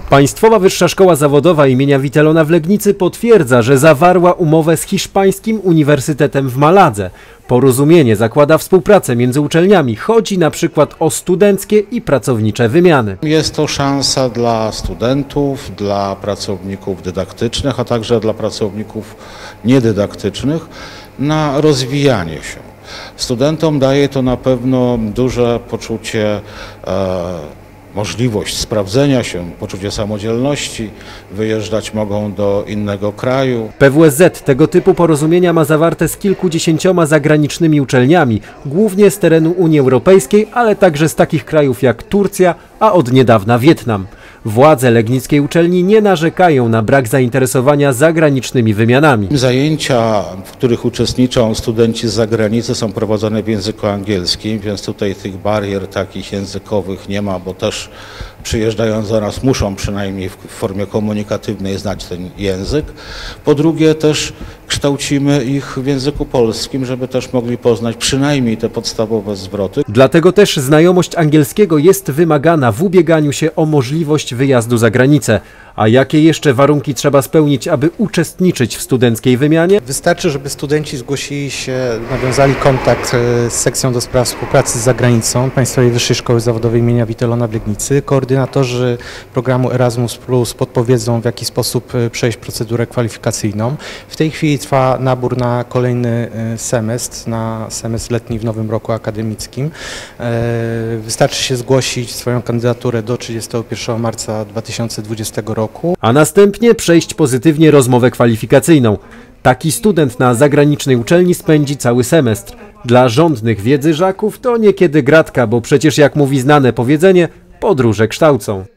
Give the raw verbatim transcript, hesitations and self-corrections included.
Państwowa Wyższa Szkoła Zawodowa imienia Witelona w Legnicy potwierdza, że zawarła umowę z hiszpańskim uniwersytetem w Maladze. Porozumienie zakłada współpracę między uczelniami. Chodzi na przykład o studenckie i pracownicze wymiany. Jest to szansa dla studentów, dla pracowników dydaktycznych, a także dla pracowników niedydaktycznych na rozwijanie się. Studentom daje to na pewno duże poczucie e, możliwość sprawdzenia się, poczucie samodzielności, wyjeżdżać mogą do innego kraju. P W S Z tego typu porozumienia ma zawarte z kilkudziesięcioma zagranicznymi uczelniami, głównie z terenu Unii Europejskiej, ale także z takich krajów jak Turcja, a od niedawna Wietnam. Władze legnickiej uczelni nie narzekają na brak zainteresowania zagranicznymi wymianami. Zajęcia, w których uczestniczą studenci z zagranicy, są prowadzone w języku angielskim, więc tutaj tych barier takich językowych nie ma, bo też przyjeżdżając do nas muszą przynajmniej w formie komunikatywnej znać ten język. Po drugie też kształcimy ich w języku polskim, żeby też mogli poznać przynajmniej te podstawowe zwroty. Dlatego też znajomość angielskiego jest wymagana w ubieganiu się o możliwość wyjazdu za granicę. A jakie jeszcze warunki trzeba spełnić, aby uczestniczyć w studenckiej wymianie? Wystarczy, żeby studenci zgłosili się, nawiązali kontakt z sekcją do spraw współpracy z zagranicą Państwowej Wyższej Szkoły Zawodowej imienia Witelona w Legnicy. Koordynatorzy programu Erasmus plus podpowiedzą, w jaki sposób przejść procedurę kwalifikacyjną. W tej chwili trwa nabór na kolejny semestr, na semestr letni w nowym roku akademickim. Wystarczy się zgłosić swoją kandydaturę do trzydziestego pierwszego marca dwa tysiące dwudziestego roku. A następnie przejść pozytywnie rozmowę kwalifikacyjną. Taki student na zagranicznej uczelni spędzi cały semestr. Dla żądnych wiedzy żaków to niekiedy gratka, bo przecież jak mówi znane powiedzenie, podróże kształcą.